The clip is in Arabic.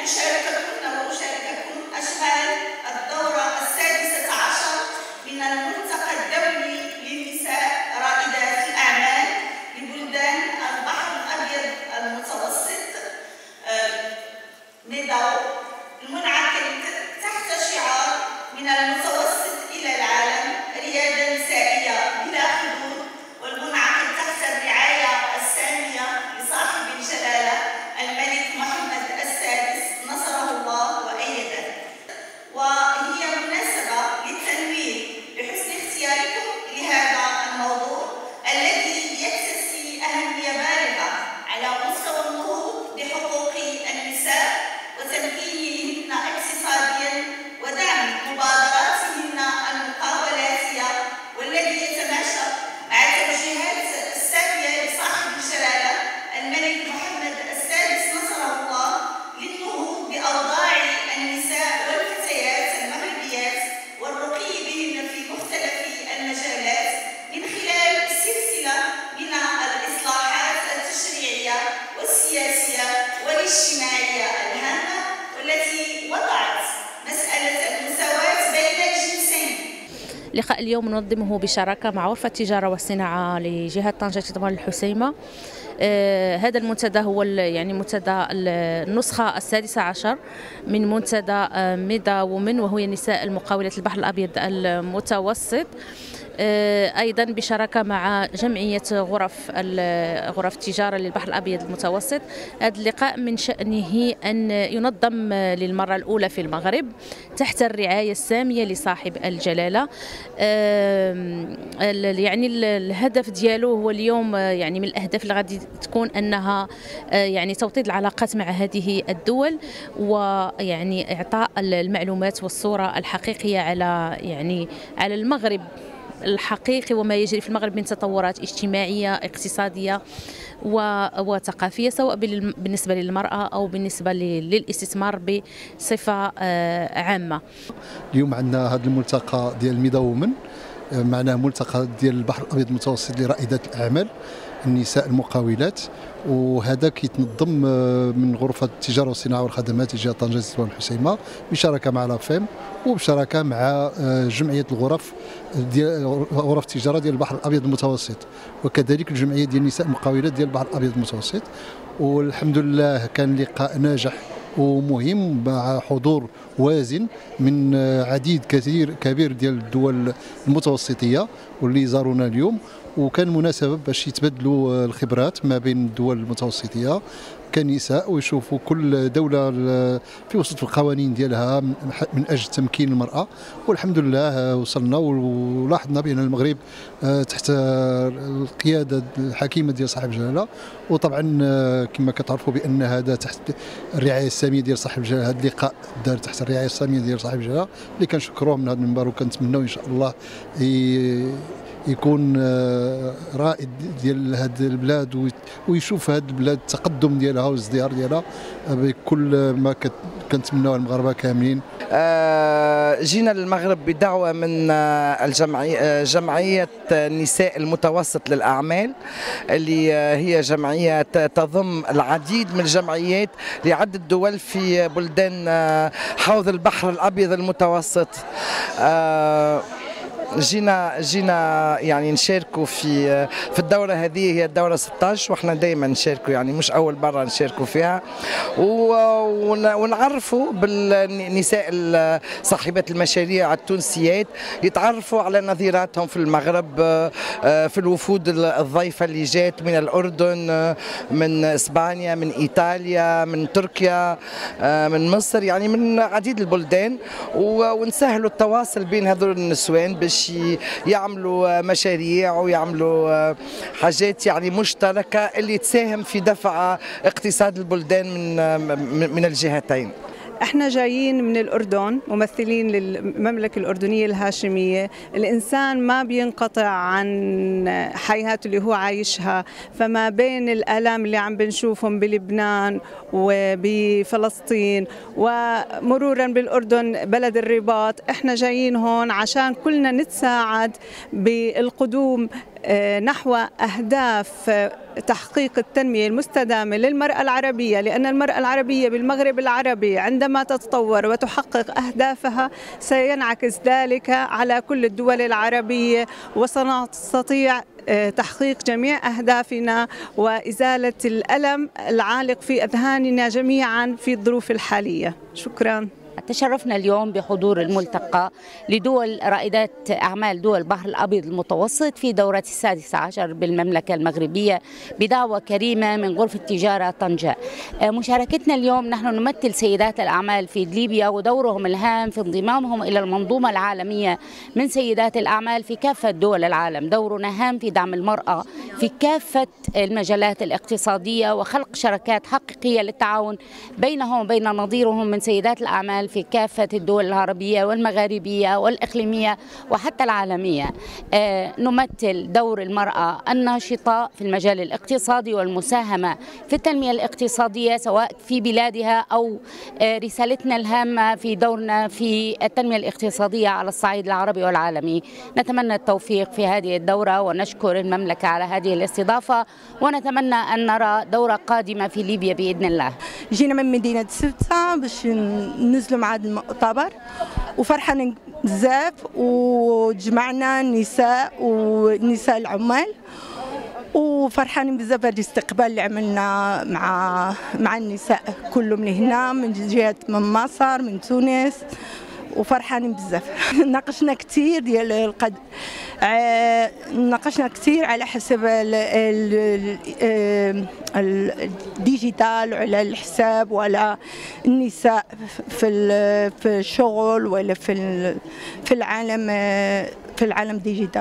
مشاركتنا ومشاركتكم أشغال الدورة السادسة عشر من الملتقى الدولي للنساء رائدات الأعمال لبلدان البحر الأبيض المتوسط نداو المنعقد تحت شعار من المتوسط إلى العالم ريادة نسائية بلا حدود، والمنعقد تحت الرعاية السامية لصاحب الجلالة الملك محمد السادس نصره الله وأيده. وهي مناسبة للتنويه بحسن اختياركم لهذا الموضوع الذي يكتسي أهمية بالغة على مستوى النهوض بحقوق النساء وتمكينهن اقتصاديا ودعم مبادراتهن المقاولاتية، والذي يتماشى مع التوجيهات السامية لصاحب الجلالة الملك محمد السادس نصره الله للنهوض بأوضاع النساء والفتيات المغربيات والرقي بهن في مختلف المجالات من خلال سلسلة من الإصلاحات التشريعية والسياسية والاجتماعية الهامة، والتي وضعت مسألة المساواة بين الجنسين. لقاء اليوم ننظمه بشراكة مع غرفة التجارة والصناعة لجهة طنجة تطوان الحسيمة. هذا المنتدى هو يعني منتدى النسخة السادسة عشر من منتدى ميدا وومن، وهو نساء المقاولات البحر الأبيض المتوسط، أيضا بشراكة مع جمعية غرف التجارة للبحر الأبيض المتوسط. هذا اللقاء من شأنه أن ينظم للمرة الأولى في المغرب تحت الرعاية السامية لصاحب الجلالة. يعني الهدف ديالو هو اليوم يعني من الأهداف اللي غادي تكون أنها يعني توطيد العلاقات مع هذه الدول، ويعني إعطاء المعلومات والصورة الحقيقية على المغرب الحقيقي وما يجري في المغرب من تطورات اجتماعية اقتصادية وثقافية، سواء بالنسبة للمرأة أو بالنسبة للاستثمار بصفة عامة. اليوم عندنا هذا الملتقى ديال ميدا وومن، معناه ملتقى ديال البحر الأبيض المتوسط لرائدات الأعمال النساء المقاولات، وهذا كيتنظم من غرفة التجارة والصناعة والخدمات جهة طنجة تطوان الحسيمة بشراكة مع لافيم وبشراكة مع جمعية الغرف ديال غرف التجارة ديال البحر الأبيض المتوسط، وكذلك الجمعية ديال النساء المقاولات ديال البحر الأبيض المتوسط. والحمد لله كان لقاء ناجح ومهم مع حضور وازن من عديد كبير ديال الدول المتوسطية واللي زارونا اليوم، وكان مناسبة باش يتبادلوا الخبرات ما بين الدول المتوسطية كنساء ويشوفوا كل دولة في وسط القوانين ديالها من أجل تمكين المرأة. والحمد لله وصلنا ولاحظنا بأن المغرب تحت القيادة الحكيمة ديال صاحب الجلالة، وطبعا كما كتعرفوا بأن هذا تحت الرعاية السامية ديال صاحب الجلالة. هذا اللقاء دار تحت الرعاية السامية ديال صاحب الجلالة اللي كنشكروه من هذا المنبر، وكنتمنوا إن شاء الله يكون رائد ديال هذه البلاد ويشوف هذه البلاد التقدم ديالها والازدهار ديالها بكل ما كنتمناو المغاربه كاملين. جينا للمغرب بدعوه من جمعيه النساء المتوسط للاعمال، اللي هي جمعيه تضم العديد من الجمعيات لعده دول في بلدان حوض البحر الابيض المتوسط. جينا يعني نشاركوا في الدورة هذه، هي الدورة 16، واحنا دائما نشاركوا، يعني مش أول مرة نشاركوا فيها، ونعرفوا بالنساء صاحبات المشاريع التونسيات، يتعرفوا على نظيراتهم في المغرب، في الوفود الضيفة اللي جات من الأردن، من إسبانيا، من إيطاليا، من تركيا، من مصر، يعني من عديد البلدان، ونسهلوا التواصل بين هذول النسوان باش يعملوا مشاريع ويعملوا حاجات يعني مشتركة اللي تساهم في دفع اقتصاد البلدان من الجهتين. احنا جايين من الأردن، ممثلين للمملكة الأردنية الهاشمية. الإنسان ما بينقطع عن حياته اللي هو عايشها، فما بين الآلام اللي عم بنشوفهم بلبنان وبفلسطين ومرورا بالأردن بلد الرباط، احنا جايين هون عشان كلنا نتساعد بالقدوم نحو أهداف تحقيق التنمية المستدامة للمرأة العربية، لأن المرأة العربية بالمغرب العربي عندما تتطور وتحقق أهدافها سينعكس ذلك على كل الدول العربية، وسنستطيع تحقيق جميع أهدافنا وإزالة الألم العالق في أذهاننا جميعا في الظروف الحالية. شكرا. تشرفنا اليوم بحضور الملتقى لدول رائدات أعمال دول البحر الأبيض المتوسط في دورة 16 بالمملكة المغربية بدعوة كريمة من غرفة تجارة طنجة. مشاركتنا اليوم نحن نمثل سيدات الأعمال في ليبيا ودورهم الهام في انضمامهم إلى المنظومة العالمية من سيدات الأعمال في كافة دول العالم. دورنا هام في دعم المرأة في كافة المجالات الاقتصادية وخلق شراكات حقيقية للتعاون بينهم وبين نظيرهم من سيدات الأعمال في كافة الدول العربية والمغاربية والإقليمية وحتى العالمية. نمثل دور المرأة الناشطة في المجال الاقتصادي والمساهمة في التنمية الاقتصادية سواء في بلادها أو رسالتنا الهامة في دورنا في التنمية الاقتصادية على الصعيد العربي والعالمي. نتمنى التوفيق في هذه الدورة ونشكر المملكة على هذه الاستضافة، ونتمنى أن نرى دورة قادمة في ليبيا بإذن الله. جينا من مدينة سبتة باش ننزلوا مع هذا المؤتمر وفرحانين بزاف، وجمعنا النساء ونساء العمال وفرحانين بزاف هذا الاستقبال اللي عملنا مع النساء كله من هنا من جهة من مصر من تونس، وفرحانين بزاف. ناقشنا كثير ناقشنا كثير على حسب الديجيتال وعلى الحساب وعلى النساء في الشغل ولا في العالم ديجيتال.